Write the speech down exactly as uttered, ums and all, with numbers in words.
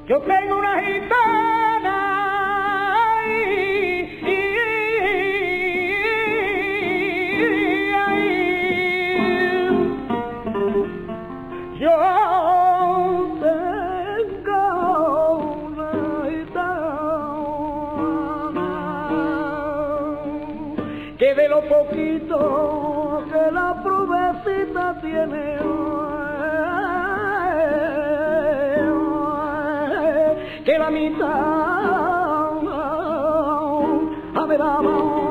Yo tengo una gitana y, y, y, y, yo tengo una gitana que de lo poquito que la provecita tiene, que la mitad a ver,